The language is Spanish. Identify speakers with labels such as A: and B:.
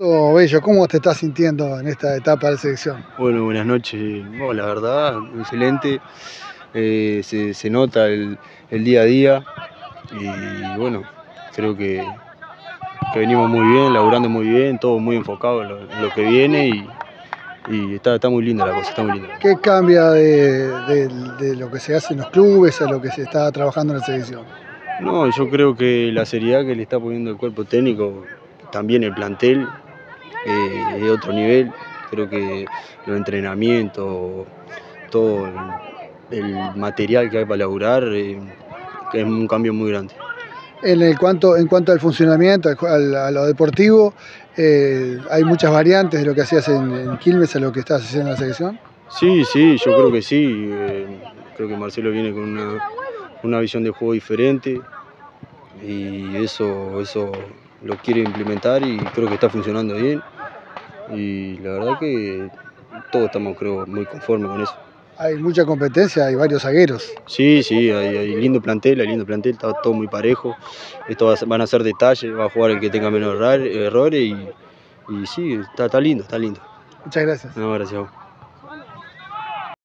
A: Bello, ¿cómo te estás sintiendo en esta etapa de selección?
B: Bueno, buenas noches. Bueno, la verdad, excelente. Se nota el día a día y bueno, creo que venimos muy bien, laburando muy bien, todo muy enfocado en lo que viene y está muy linda la cosa, está muy linda.
A: ¿Qué cambia de lo que se hace en los clubes a lo que se está trabajando en la selección?
B: No, yo creo que la seriedad que le está poniendo el cuerpo técnico, también el plantel, es otro nivel. Creo que los entrenamientos, todo el material que hay para laburar, que es un cambio muy grande.
A: En cuanto al funcionamiento, a lo deportivo, ¿hay muchas variantes de lo que hacías en Quilmes a lo que estás haciendo en la selección?
B: Sí, yo creo que sí. Creo que Marcelo viene con una visión de juego diferente y eso lo quiere implementar y creo que está funcionando bien. Y la verdad que todos estamos, creo, muy conformes con eso.
A: Hay mucha competencia, hay varios zagueros.
B: Sí, hay lindo plantel, está todo muy parejo. Van a ser detalles, va a jugar el que tenga menos errores y sí, está lindo, está lindo.
A: Muchas gracias.
B: No, gracias a vos.